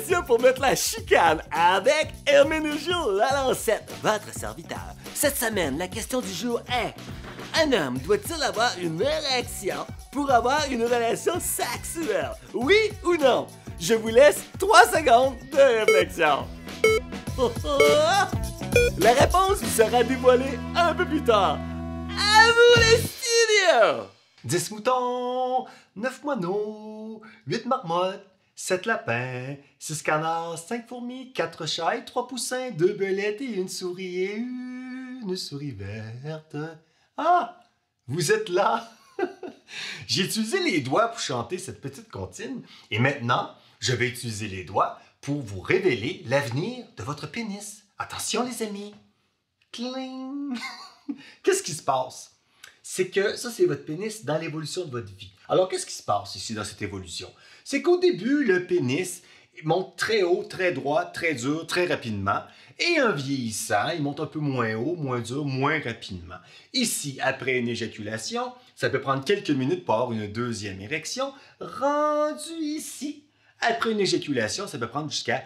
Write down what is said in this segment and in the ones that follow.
émission pour mettre la chicane avec Herménégilde Lalancette, votre serviteur. Cette semaine, la question du jour est: un homme doit-il avoir une érection pour avoir une relation sexuelle? Oui ou non? Je vous laisse 3 secondes de réflexion. La réponse vous sera dévoilée un peu plus tard. À vous les studios! 10 moutons, 9 moineaux, 8 marmottes, 7 lapins, 6 canards, 5 fourmis, 4 chats et 3 poussins, 2 belettes et une souris et une souris verte. Ah! Vous êtes là? J'ai utilisé les doigts pour chanter cette petite comptine et maintenant, je vais utiliser les doigts pour vous révéler l'avenir de votre pénis. Attention les amis! Cling! Qu'est-ce qui se passe? C'est que ça, c'est votre pénis dans l'évolution de votre vie. Alors, qu'est-ce qui se passe ici dans cette évolution? C'est qu'au début, le pénis monte très haut, très droit, très dur, très rapidement. Et en vieillissant, il monte un peu moins haut, moins dur, moins rapidement. Ici, après une éjaculation, ça peut prendre quelques minutes pour avoir une deuxième érection. Rendu ici, après une éjaculation, ça peut prendre jusqu'à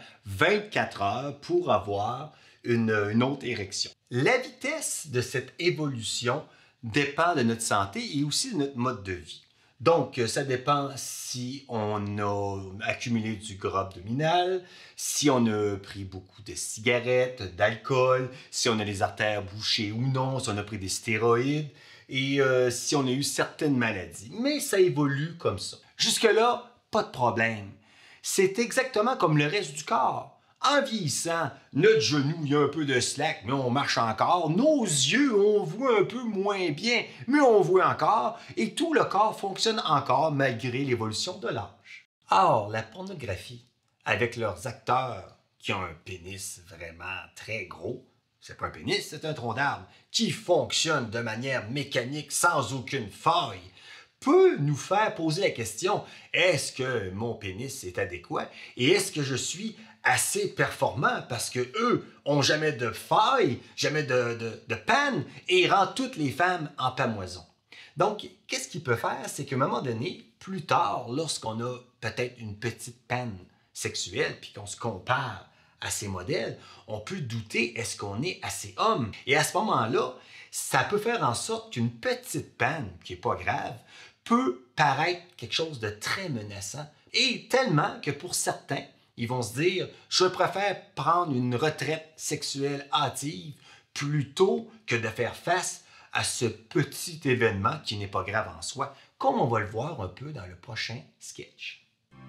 24 heures pour avoir une autre érection. La vitesse de cette évolution dépend de notre santé et aussi de notre mode de vie. Donc, ça dépend si on a accumulé du gras abdominal, si on a pris beaucoup de cigarettes, d'alcool, si on a les artères bouchées ou non, si on a pris des stéroïdes et si on a eu certaines maladies. Mais ça évolue comme ça. Jusque-là, pas de problème. C'est exactement comme le reste du corps. En vieillissant, notre genou, il y a un peu de slack, mais on marche encore. Nos yeux, on voit un peu moins bien, mais on voit encore. Et tout le corps fonctionne encore malgré l'évolution de l'âge. Or, la pornographie, avec leurs acteurs qui ont un pénis vraiment très gros, c'est pas un pénis, c'est un tronc d'arbre, qui fonctionne de manière mécanique sans aucune faille, peut nous faire poser la question: est-ce que mon pénis est adéquat et est-ce que je suis assez performant parce que eux ont jamais de faille, jamais de panne et rendent toutes les femmes en pamoison. Donc, qu'est-ce qu'il peut faire? C'est qu'à un moment donné, plus tard, lorsqu'on a peut-être une petite panne sexuelle puis qu'on se compare à ces modèles, on peut douter, est-ce qu'on est assez homme? Et à ce moment-là, ça peut faire en sorte qu'une petite panne, qui n'est pas grave, peut paraître quelque chose de très menaçant. Et tellement que pour certains, ils vont se dire: je préfère prendre une retraite sexuelle hâtive plutôt que de faire face à ce petit événement qui n'est pas grave en soi, comme on va le voir un peu dans le prochain sketch.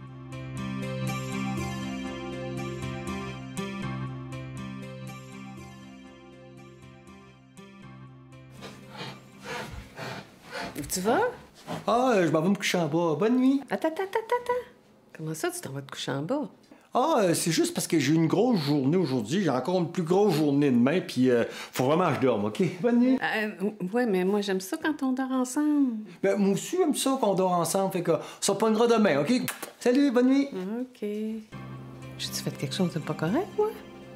Où tu vas? Ah, je m'en vais me coucher en bas. Bonne nuit. Attends. Comment ça, tu t'en vas te coucher en bas? Ah, c'est juste parce que j'ai une grosse journée aujourd'hui. J'ai encore une plus grosse journée demain, puis faut vraiment que je dorme, OK? Bonne nuit. Ouais, mais moi, j'aime ça quand on dort ensemble. Ben, moi aussi, j'aime ça qu'on dort ensemble, fait que ça pognera demain, OK? Salut, bonne nuit. OK. J'ai-tu fait quelque chose de pas correct, moi?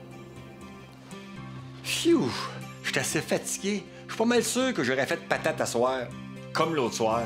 Phew! Je suis assez fatigué. Je suis pas mal sûr que j'aurais fait patate à soir, comme l'autre soir.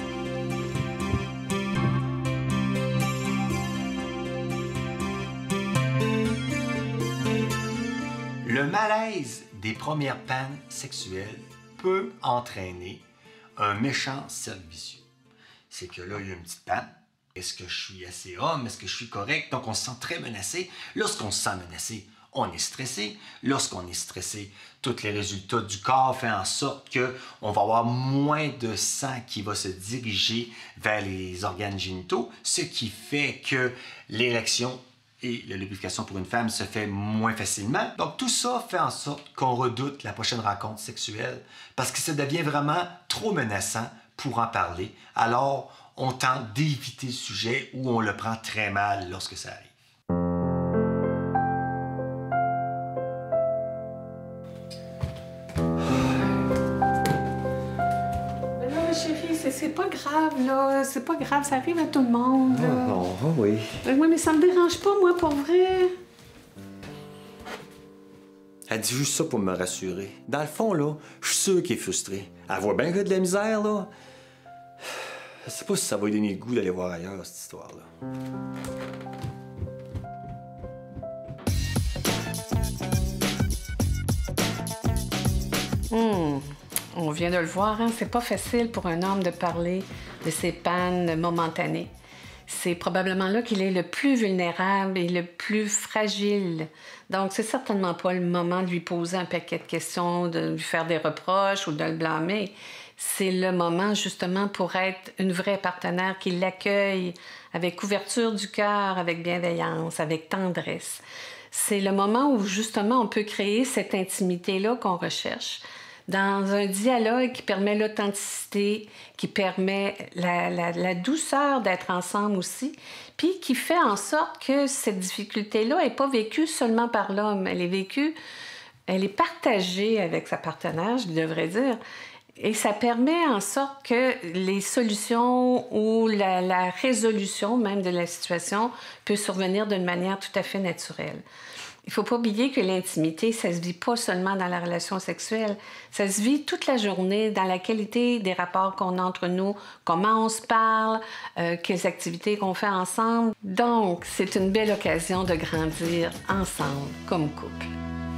Le malaise des premières pannes sexuelles peut entraîner un méchant cercle vicieux. C'est que là, il y a une petite panne. Est-ce que je suis assez homme? Est-ce que je suis correct? Donc, on se sent très menacé. Lorsqu'on se sent menacé, on est stressé. Lorsqu'on est stressé, tous les résultats du corps font en sorte qu'on va avoir moins de sang qui va se diriger vers les organes génitaux, ce qui fait que l'érection et la lubrification pour une femme se fait moins facilement. Donc, tout ça fait en sorte qu'on redoute la prochaine rencontre sexuelle parce que ça devient vraiment trop menaçant pour en parler. Alors, on tente d'éviter le sujet ou on le prend très mal lorsque ça arrive. Mais non, chérie, c'est pas grave, là. C'est pas grave, ça arrive à tout le monde, là. Oh, oui. Oui, mais ça me dérange pas, moi, pour vrai. Elle dit juste ça pour me rassurer. Dans le fond, là, je suis sûr qu'elle est frustrée. Elle voit bien qu'il y a de la misère, là. Je sais pas si ça va lui donner le goût d'aller voir ailleurs, cette histoire-là. On vient de le voir, hein? C'est pas facile pour un homme de parler de ses pannes momentanées. C'est probablement là qu'il est le plus vulnérable et le plus fragile. Donc, c'est certainement pas le moment de lui poser un paquet de questions, de lui faire des reproches ou de le blâmer. C'est le moment, justement, pour être une vraie partenaire qui l'accueille avec ouverture du cœur, avec bienveillance, avec tendresse. C'est le moment où, justement, on peut créer cette intimité-là qu'on recherche dans un dialogue qui permet l'authenticité, qui permet la douceur d'être ensemble aussi, puis qui fait en sorte que cette difficulté-là n'est pas vécue seulement par l'homme. Elle est partagée avec sa partenaire, je devrais dire. Et ça permet en sorte que les solutions ou la résolution même de la situation peut survenir d'une manière tout à fait naturelle. Il ne faut pas oublier que l'intimité, ça ne se vit pas seulement dans la relation sexuelle. Ça se vit toute la journée dans la qualité des rapports qu'on a entre nous, comment on se parle, quelles activités qu'on fait ensemble. Donc, c'est une belle occasion de grandir ensemble comme couple.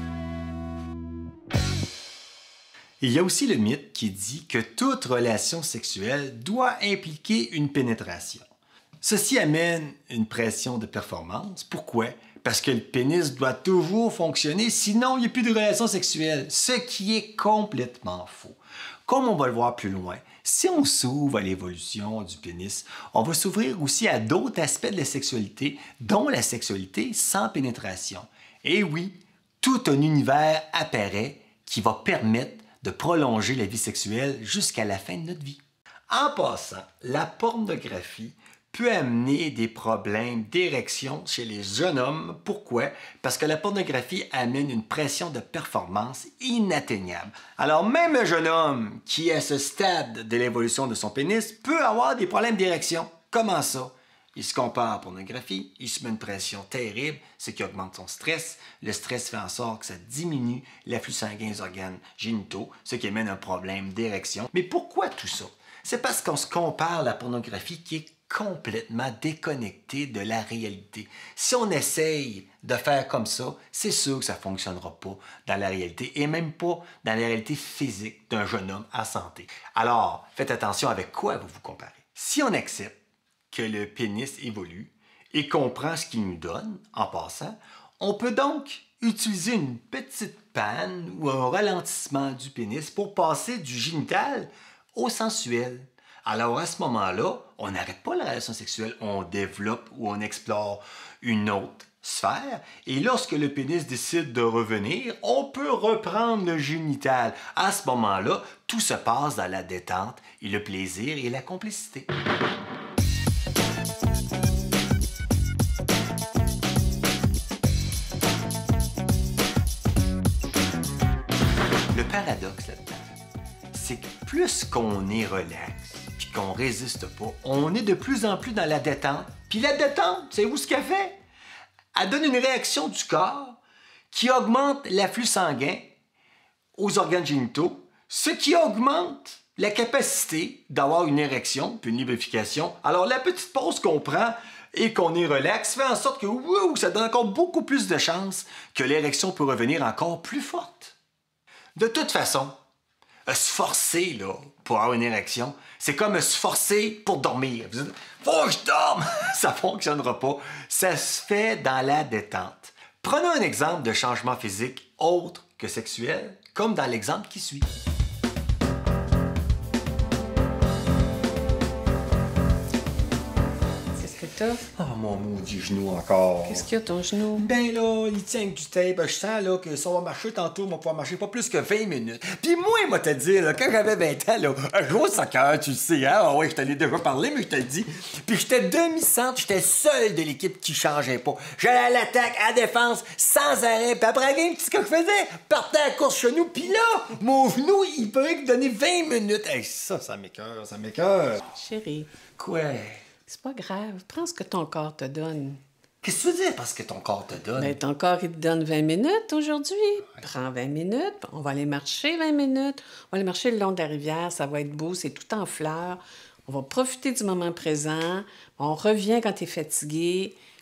Il y a aussi le mythe qui dit que toute relation sexuelle doit impliquer une pénétration. Ceci amène une pression de performance. Pourquoi? Parce que le pénis doit toujours fonctionner, sinon il n'y a plus de relation sexuelle, ce qui est complètement faux. Comme on va le voir plus loin, si on s'ouvre à l'évolution du pénis, on va s'ouvrir aussi à d'autres aspects de la sexualité, dont la sexualité sans pénétration. Et oui, tout un univers apparaît qui va permettre de prolonger la vie sexuelle jusqu'à la fin de notre vie. En passant, la pornographie peut amener des problèmes d'érection chez les jeunes hommes. Pourquoi? Parce que la pornographie amène une pression de performance inatteignable. Alors même un jeune homme qui est à ce stade de l'évolution de son pénis peut avoir des problèmes d'érection. Comment ça? Il se compare à la pornographie, il se met une pression terrible, ce qui augmente son stress. Le stress fait en sorte que ça diminue l'afflux sanguin aux organes génitaux, ce qui amène un problème d'érection. Mais pourquoi tout ça? C'est parce qu'on se compare à la pornographie qui est complètement déconnectée de la réalité. Si on essaye de faire comme ça, c'est sûr que ça ne fonctionnera pas dans la réalité et même pas dans la réalité physique d'un jeune homme à santé. Alors, faites attention avec quoi vous vous comparez. Si on accepte que le pénis évolue et qu'on prend ce qu'il nous donne en passant, on peut donc utiliser une petite panne ou un ralentissement du pénis pour passer du génital au sensuel. Alors à ce moment-là, on n'arrête pas la relation sexuelle, on développe ou on explore une autre sphère. Et lorsque le pénis décide de revenir, on peut reprendre le génital. À ce moment-là, tout se passe dans la détente et le plaisir et la complicité. Le paradoxe là-dedans, c'est que plus qu'on est relax, puis qu'on résiste pas, on est de plus en plus dans la détente. Puis la détente, c'est où ce qu'elle fait? Elle donne une réaction du corps qui augmente l'afflux sanguin aux organes génitaux, ce qui augmente la capacité d'avoir une érection puis une lubrification. Alors la petite pause qu'on prend et qu'on est relax fait en sorte que ça donne encore beaucoup plus de chances que l'érection peut revenir encore plus forte. De toute façon, se forcer là, pour avoir une érection, c'est comme se forcer pour dormir. Vous dites, faut que je dorme! Ça ne fonctionnera pas. Ça se fait dans la détente. Prenons un exemple de changement physique autre que sexuel, comme dans l'exemple qui suit. Oh, mon maudit genou encore. Qu'est-ce qu'il y a, ton genou? Ben là, il tient avec du tape. Je sens là, que si on va marcher tantôt, on va pouvoir marcher pas plus que 20 minutes. Puis moi, moi te dire, là, quand j'avais 20 ans, là, un jour au soccer, tu le sais, hein? Ah ouais, je t'en ai déjà parlé, mais je te le dis. Puis j'étais demi-centre, j'étais seul de l'équipe qui changeait pas. J'allais à l'attaque, à la défense, sans arrêt. Puis après la game, tu sais ce que je faisais? Partais à la course genou. Puis là, mon genou, il pourrait me donner 20 minutes. Hey, ça m'écoeure, ça m'écoeure. Chérie. Quoi? C'est pas grave. Prends ce que ton corps te donne. Qu'est-ce que tu veux dire parce que ton corps te donne? Ben, ton corps, il te donne 20 minutes aujourd'hui. Ouais. Prends 20 minutes. On va aller marcher 20 minutes. On va aller marcher le long de la rivière. Ça va être beau. C'est tout en fleurs. On va profiter du moment présent. On revient quand tu es fatigué.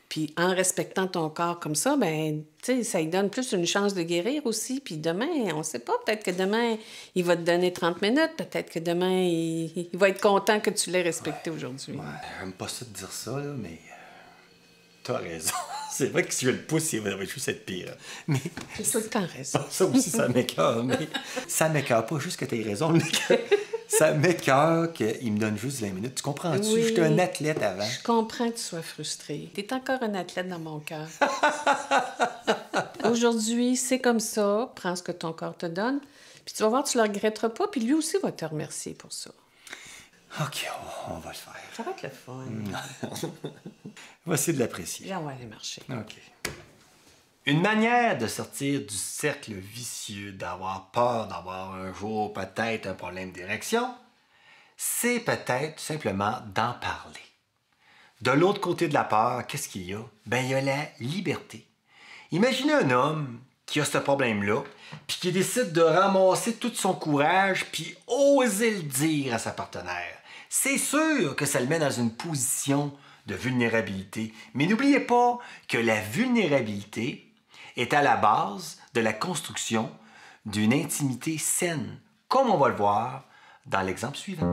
Puis en respectant ton corps comme ça, ben, tu sais, ça lui donne plus une chance de guérir aussi. Puis demain, on ne sait pas, peut-être que demain, il va te donner 30 minutes. Peut-être que demain, il va être content que tu l'aies respecté aujourd'hui. Ouais, j'aime pas ça de dire ça, là, mais t'as raison. C'est vrai que si je le pousse, il va juste être pire. Mais J'ai tout le temps raison. ça aussi, ça m'écoeure. Mais ça m'écoeure pas juste que t'aies raison, mais que ça m'écoeure qu'il me donne juste 20 minutes. Tu comprends-tu? Oui. J'étais un athlète avant. Je comprends que tu sois frustré. Tu es encore un athlète dans mon cœur. Aujourd'hui, c'est comme ça. Prends ce que ton corps te donne. Puis tu vas voir, tu ne le regretteras pas. Puis lui aussi va te remercier pour ça. OK, on va le faire. Ça va être le fun. On va essayer de l'apprécier. Viens, on va aller marcher. OK. Une manière de sortir du cercle vicieux, d'avoir peur d'avoir un jour peut-être un problème d'érection, c'est peut-être simplement d'en parler. De l'autre côté de la peur, qu'est-ce qu'il y a? Ben, il y a la liberté. Imaginez un homme qui a ce problème-là, puis qui décide de ramasser tout son courage, puis oser le dire à sa partenaire. C'est sûr que ça le met dans une position de vulnérabilité. Mais n'oubliez pas que la vulnérabilité est à la base de la construction d'une intimité saine, comme on va le voir dans l'exemple suivant.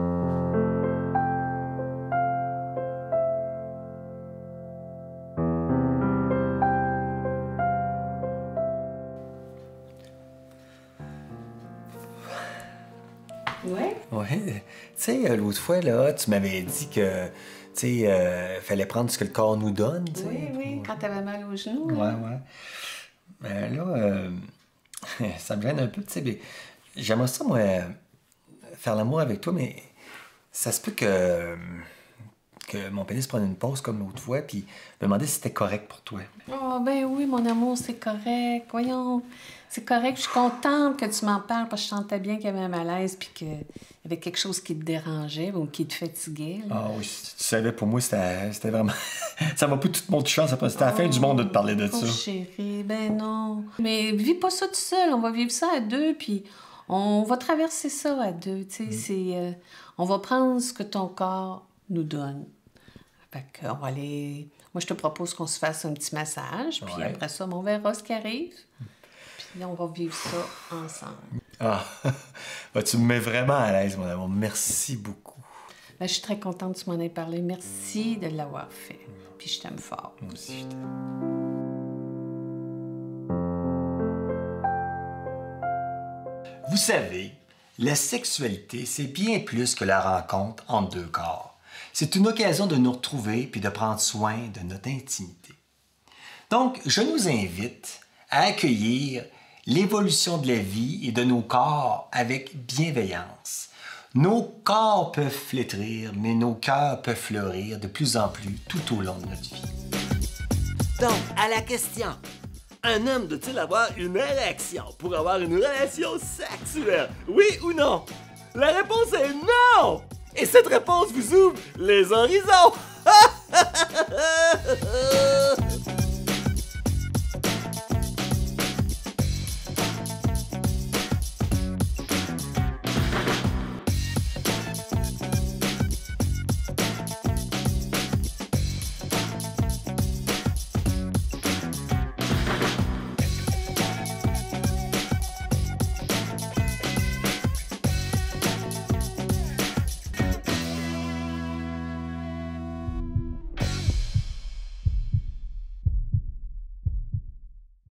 Oui? Oui. Tu sais, l'autre fois, là, tu m'avais dit que, tu sais, fallait prendre ce que le corps nous donne, tu sais. Oui, oui, quand tu avais mal aux genoux. Ouais, ouais. Mais là, ça me gêne un peu, tu sais, mais j'aimerais ça, moi, faire l'amour avec toi, mais ça se peut que mon pénis prenne une pause comme l'autre fois, puis me demander si c'était correct pour toi. Oh, ben oui, mon amour, c'est correct. Voyons, c'est correct. Je suis contente que tu m'en parles parce que je sentais bien qu'il y avait un malaise puis qu'il y avait quelque chose qui te dérangeait ou qui te fatiguait. Là. Ah oui, si tu savais, pour moi, c'était vraiment... ça m'a pris toute mon chance après. C'était la fin du monde de te parler de ça. Oh, chérie, ben non. Mais vis pas ça tout seul. On va vivre ça à deux, puis on va traverser ça à deux. Tu sais, on va prendre ce que ton corps nous donne. Fait qu'on va aller... Moi, je te propose qu'on se fasse un petit massage, puis Ouais. après ça, on verra ce qui arrive. Puis là, on va vivre ça ensemble. Ah, ben, tu me mets vraiment à l'aise, mon amour. Merci beaucoup. Ben, je suis très contente que tu m'en aies parlé. Merci de l'avoir fait. Puis je t'aime fort. Moi aussi, je t'aime. Vous savez, la sexualité, c'est bien plus que la rencontre entre deux corps. C'est une occasion de nous retrouver puis de prendre soin de notre intimité. Donc, je nous invite à accueillir l'évolution de la vie et de nos corps avec bienveillance. Nos corps peuvent flétrir, mais nos cœurs peuvent fleurir de plus en plus tout au long de notre vie. Donc, à la question, un homme doit-il avoir une érection pour avoir une relation sexuelle? Oui ou non? La réponse est non! Et cette réponse vous ouvre les horizons!